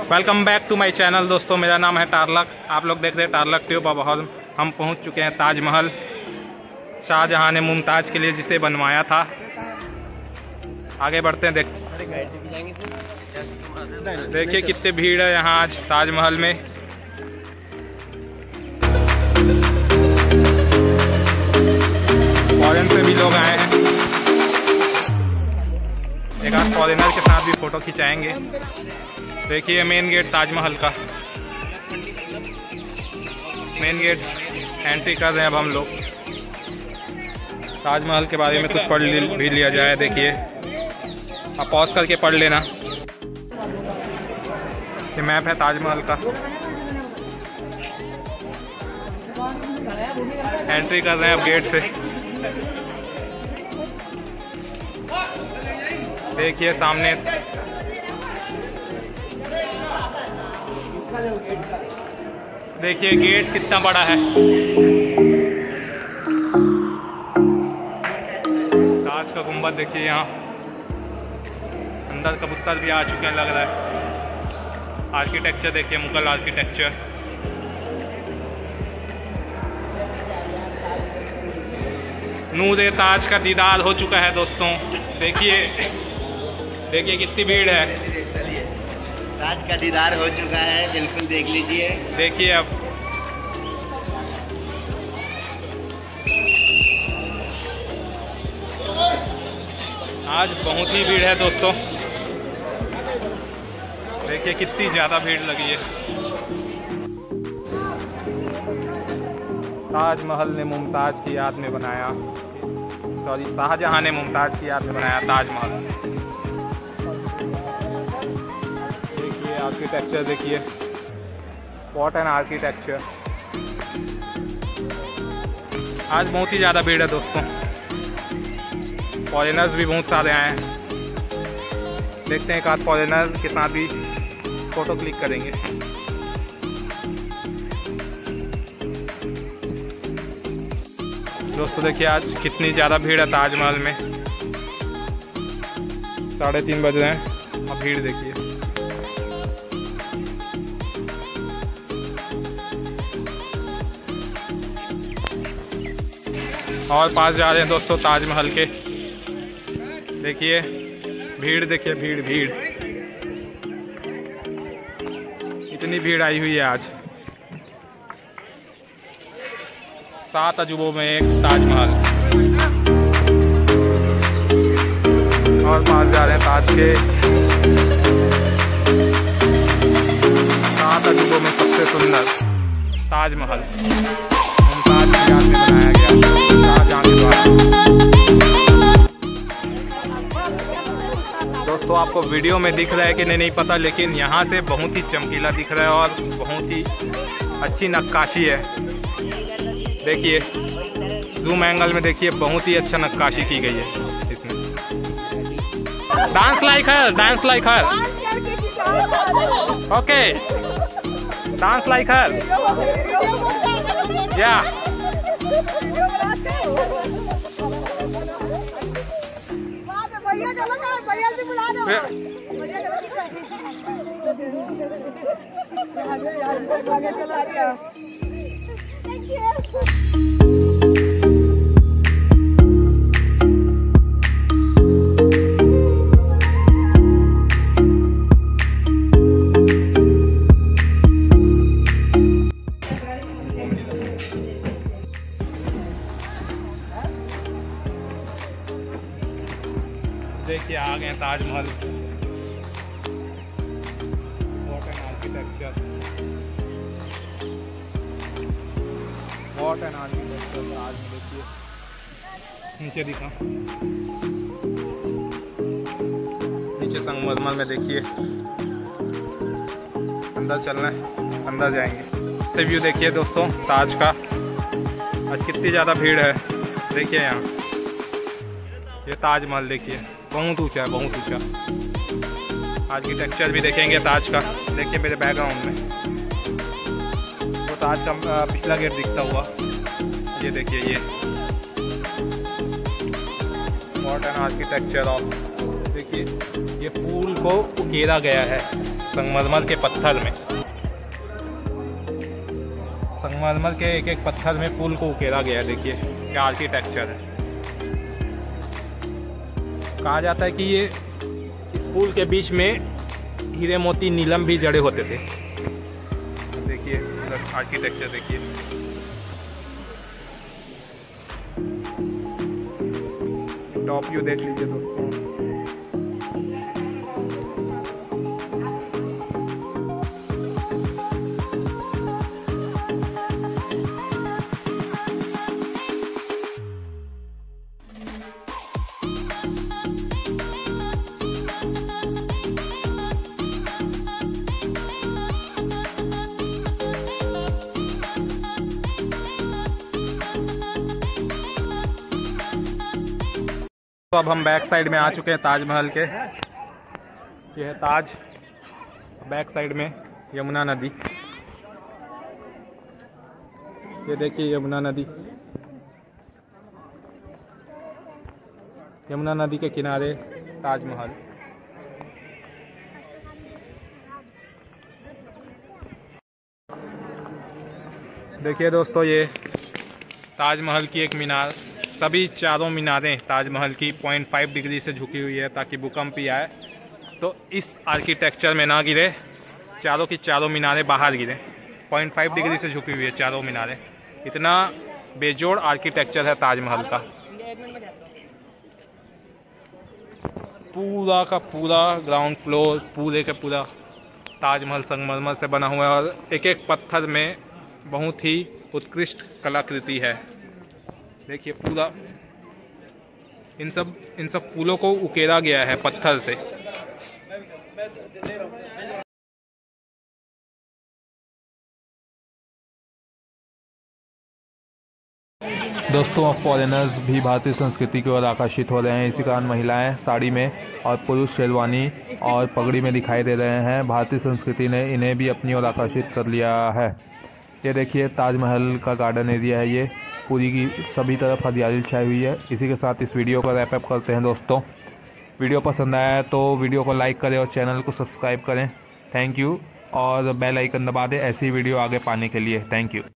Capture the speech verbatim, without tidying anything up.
Welcome back to my channel दोस्तों, मेरा नाम है टारलक। आप लोग देख रहे हैं टारलक ट्यूब। अब हम पहुंच चुके हैं ताजमहल। शाहजहां ने मुमताज़ के लिए जिसे बनवाया था। आगे बढ़ते हैं। देख देखिए कितनी भीड़ है यहाँ आज ताजमहल में। फॉरेन से भी लोग आए हैं। एक आध फॉरेनर के साथ भी फोटो खिंचाएंगे। देखिए मेन गेट ताजमहल का, मेन गेट एंट्री कर रहे हैं अब हम लोग। ताजमहल के बारे में कुछ पढ़ भी लिया जाए। देखिए आप पॉज करके पढ़ लेना। ये मैप है ताजमहल का। एंट्री कर रहे हैं अब गेट से। देखिए सामने देखिए गेट कितना बड़ा है। ताज का गुंबद देखिए, यहाँ अंदर कबूतर भी आ चुके हैं लग रहा है। आर्किटेक्चर देखिए, मुगल आर्किटेक्चर। नूर ताज का दीदार हो चुका है दोस्तों। देखिए देखिए कितनी भीड़ है। ताज का दीदार हो चुका है, बिल्कुल देख लीजिए। देखिए अब आज बहुत ही भीड़ है दोस्तों। देखिए कितनी ज़्यादा भीड़ लगी है। ताजमहल ने मुमताज़ की याद में बनाया, सॉरी शाहजहां ने मुमताज़ की याद में बनाया ताजमहल। देखिए आर्किटेक्चर देखिए, व्हाट एन आर्किटेक्चर। आज बहुत ही ज़्यादा भीड़ है दोस्तों। फॉरेनर्स भी बहुत सारे आए हैं। देखते हैं एक आध फॉरेनर के साथ भी फ़ोटो क्लिक करेंगे। दोस्तों देखिए आज कितनी ज़्यादा भीड़ है ताजमहल में। साढ़े तीन बज रहे हैं। अब भीड़ देखिए। और पास जा रहे हैं दोस्तों ताजमहल के। देखिए भीड़, देखिए भीड़ भीड़ इतनी भीड़ आई हुई है आज। सात अजूबों में एक ताजमहल। और पास जा रहे हैं ताज के। सात अजूबों में सबसे सुंदर ताजमहल मुमताज की याद में बनाया गया शाहजहां के द्वारा। दोस्तों आपको वीडियो में दिख रहा है कि नहीं नहीं पता, लेकिन यहाँ से बहुत ही चमकीला दिख रहा है और बहुत ही अच्छी नक्काशी है। देखिए जूम एंगल में देखिए, बहुत ही अच्छा नक्काशी की गई है इसमें। Dance like her, dance like her. Okay dance like her या। देखिए आ गए Taj Mahal. What an architecture, what an architecture. आज देखिए नीचे दिखा, नीचे संगमरमर में देखिए। अंदर चलना है, अंदर जाएंगे। से व्यू देखिए दोस्तों ताज का। आज कितनी ज़्यादा भीड़ है। देखिए यहाँ ये ताजमहल देखिए, बहुत ऊंचा है, बहुत ऊंचा। आर्किटेक्चर भी देखेंगे ताज का। देखिए मेरे बैकग्राउंड में वो ताज का पिछला गेट दिखता हुआ। ये देखिए ये मॉडर्न आर्किटेक्चर ऑफ। देखिए ये फूल को घेरा गया है। संगमरमर के पत्थर में, संगमरमर के एक एक पत्थर में पुल को उकेरा गया है। देखिए क्या आर्किटेक्चर है। कहा जाता है कि ये इस पुल के बीच में हीरे मोती नीलम भी जड़े होते थे। देखिए आर्किटेक्चर देखिए। टॉप व्यू देख लीजिए दोस्तों। तो अब हम बैक साइड में आ चुके हैं ताजमहल के। ये है ताज, बैक साइड में यमुना नदी। ये देखिए यमुना नदी, यमुना नदी के किनारे ताजमहल। देखिए दोस्तों ये ताजमहल की एक मीनार, सभी चारों मीनारें ताजमहल की पॉइंट फाइव डिग्री से झुकी हुई है ताकि भूकंप भी आए तो इस आर्किटेक्चर में ना गिरे, चारों की चारों मीनारें बाहर गिरे। पॉइंट फाइव डिग्री से झुकी हुई है चारों मीनारें। इतना बेजोड़ आर्किटेक्चर है ताजमहल का। पूरा का पूरा ग्राउंड फ्लोर पूरे का पूरा ताजमहल संगमरमर से बना हुआ है और एक एक पत्थर में बहुत ही उत्कृष्ट कलाकृति है। देखिए पूरा इन सब इन सब फूलों को उकेरा गया है पत्थर से। दोस्तों अब फॉरेनर्स भी भारतीय संस्कृति की ओर आकर्षित हो रहे हैं। इसी कारण महिलाएं साड़ी में और पुरुष शेरवानी और पगड़ी में दिखाई दे रहे हैं। भारतीय संस्कृति ने इन्हें भी अपनी ओर आकर्षित कर लिया है। ये देखिए ताजमहल का गार्डन एरिया है। ये पूरी की सभी तरफ हरियाली छाई हुई है। इसी के साथ इस वीडियो को रैप अप करते हैं दोस्तों। वीडियो पसंद आया है तो वीडियो को लाइक करें और चैनल को सब्सक्राइब करें। थैंक यू और बेल आइकन दबा दें ऐसी वीडियो आगे पाने के लिए। Thank you.